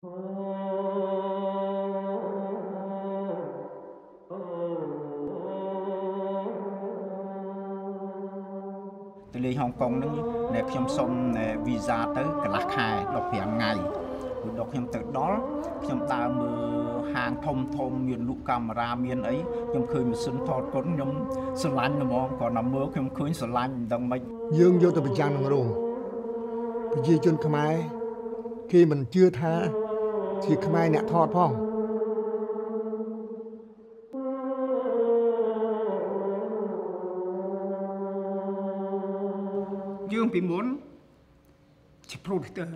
ទៅលេងហុងកុងហ្នឹងអ្នកខ្ញុំសុំវីសាទៅកន្លះខែ15ថ្ងៃដល់ខ្ញុំទៅដល់ខ្ញុំដើរមើលហាងធំមានលក់កាមេរ៉ាមានអីខ្ញុំឃើញម៉ាស៊ីនថតកុនខ្ញុំស្រឡាញ់ហ្មងគ្រាន់តែមើលខ្ញុំឃើញស្រឡាញ់មិនដឹងម៉េចយើងយកទៅប្រចាំក្នុងរោងប្រជាជនខ្មែរគេមិនជឿថាជាខ្មែរអ្នកថតផងយើងពីមុនជាប្រូឌូទ័រ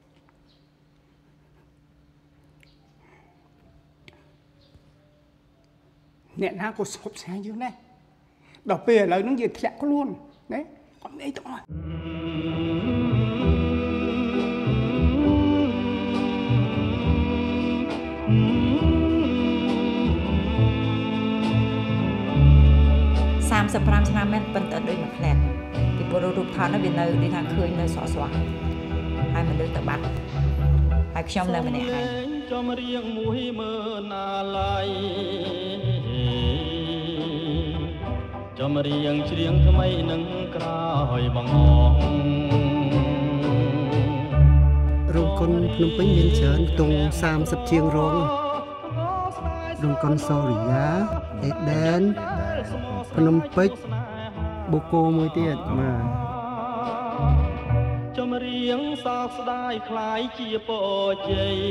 អ្នកណាក៏ស្គប់ស្ងាយយើងដែរដល់ពេលឥឡូវហ្នឹងយើងធ្លាក់ខ្លួនណាអត់អីទាំងអស់ 35ឆ្នាំមែនប៉ុន្តែដូចមួយផ្លែតពីព្រោះរូបថតនោះវានៅដូចថាឃើញនៅស្រស់ហើយមនុស្សទៅបាត់ហើយខ្ញុំនៅម្នាក់ហើយចំរៀងមួយមើលណាឡៃចំរៀងច្រៀងថ្មីនឹងក្រោយបងអងរោងកុនភ្នំពេញមានច្រើនខ្ទង់30ជាងរោងរោងកុនសូរិយាអេដែនភ្នំពេជ្របូកូមួយទៀតបាទចំរៀងសោកស្ដាយคล้ายជាពរជ័យ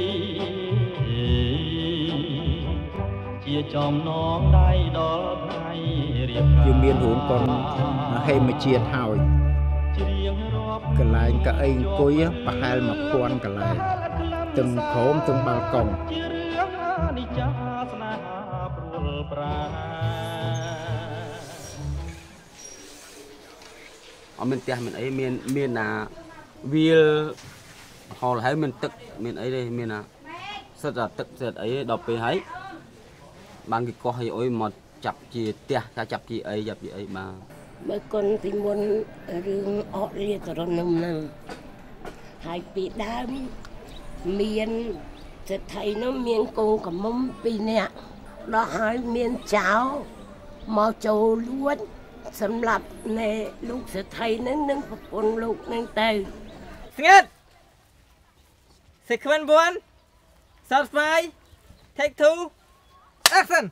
ជាចំណងដៃដល់ថ្ងៃរៀបការយើងមានរោងកុនហេមជាតិហើយច្រៀងរាប់កន្លែងកៅអីអង្គុយប្រហែល1000កន្លែងទាំងក្រោមទាំងបាល់កុងជារឿងអនិច្ចាស្នេហាព្រួលប្រាអត់មានផ្ទះមានអីមានណាវាលហោលហើយមានទឹកមានអីទេមានណាសិតតែទឹកសិតអីដល់ពេលហើយបានគេកោះឲ្យអុយមកចាប់ជាផ្ទះថាចាប់ជាអីចាប់ជាអីបាទបើកូនពីមុនរឿងអត់រៀតរនំហ្នឹងហើយពីដើមមានសេដ្ឋីនោះមានកូនកំមុំ2នាក់ដល់ហើយមានចៅមកចូលលួចសម្រាប់នៃលោកសេដ្ឋីហ្នឹងនឹងប្រពន្ធលោកហ្នឹងទៅស្ងាត់ Sequence 1 Sound 5 Take 2 Action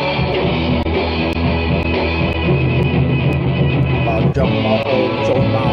Trong bao ôm trong bao